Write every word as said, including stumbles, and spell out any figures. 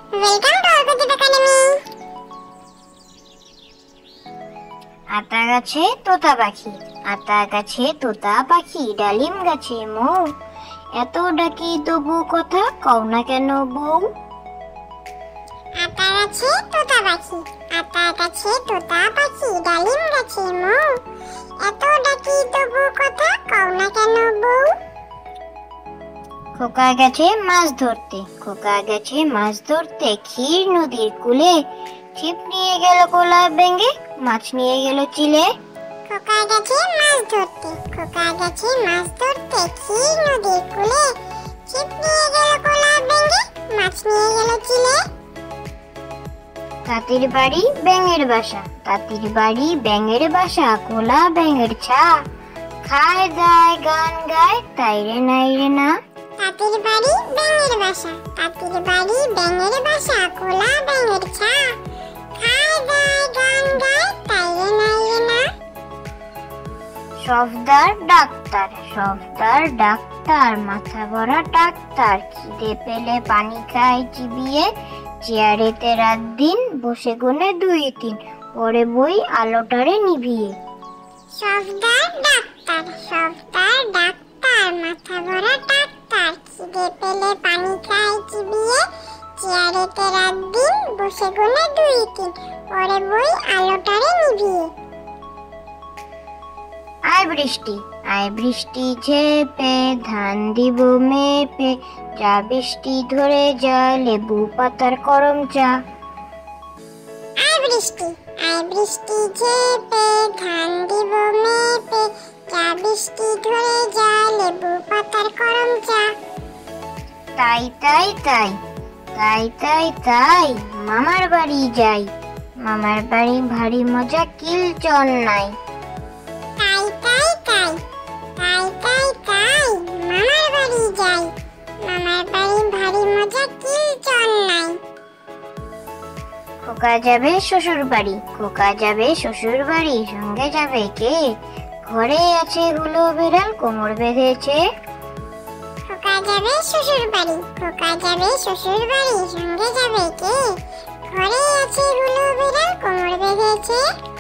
Welcome to Orkutip Academy. আতা গাছে তোতা পাখি, আতা গাছে তোতা পাখি, ডালিম গাছে মৌ, এত ডাকি তবু কথা কও না কেন বউ। আতা গাছে তোতা পাখি, আতা গাছে তোতা পাখি, ডালিম গাছে মৌ, এত ডাকি তবু কথা কও না কেন বউ। খোকা গেছে মাছ ধরতে, খোকা গেছে মাছ ধরতে, ক্ষীর নদীর কূলে, ছিপ নিয়ে গেল কোলা বেঙ্গে, মাছ নিয়ে গেল চিলে। খোকা গেছে মাছ ধরতে, খোকা গেছে মাছ ধরতে, ক্ষীর নদীর কূলে, ছিপ নিয়ে গেল কোলা বেঙ্গে, মাছ নিয়ে গেল চিলে। তাঁতির বাড়ি ব্যাঙের বাসা, তাঁতির বাড়ি ব্যাঙের বাসা, কোলা ব্যাঙের ছা, খায় দায় গান গায় তাই রে নাই রে না। তাঁতির বাড়ি ব্যাঙের বাসা, তাঁতির বাড়ি ব্যাঙের বাসা, কোলা ব্যাঙের ছা, খায় দায় গান গায় তাই রে নাই রে না। সফদার ডাক্তার, সফদার ডাক্তার, মাথা ভরা ডাক্তার, খিদে পেলে পানি খায় চিবিয়ে, চেয়ারেতে রাত দিন বসে গুনে দুই তিন, পরে বই আলোটারে নিভিয়ে। সফদার ডাক্তার, সফদার ডাক্তার, মাথা ভরা ডাক্তার, খিদে পেলে পানি খায় চিবিয়ে, চেয়ারেতে রাত দিন বসে গুনে দুই তিন, পরে বই আলোটারে নিভিয়ে। আয় বৃষ্টি, আয় বৃষ্টি ঝেপে, ধান দিব মেপে, যা বৃষ্টি ধরে যা, লেবু পাতার করম চা। আয় বৃষ্টি, আয় বৃষ্টি ঝেপে, ধান দিব মেপে, যা বৃষ্টি ধরে যা, লেবু পাতার করম চা। তাই তাই তাই, তাই তাই তাই, মামার বাড়ি যাই, মামার বাড়ি ভারী মজা কিল চল নাই। তাই তাই তাই, তাই তাই তাই, মামার বাড়ি যাই, মামার বাড়ি ভারী মজা কিল চল নাই। খোকা যাবে শ্বশুর বাড়ি, খোকা যাবে শ্বশুর বাড়ি, সঙ্গে যাবে কে, ঘরে আছে হুলো বেড়াল কোমর বেঁধেছে। খোকা যাবে শ্বশুর বাড়ি, খোকা যাবে শ্বশুর বাড়ি, সঙ্গে যাবে কে, ঘরে আছে হুলো বিড়াল কোমর বেঁধেছে।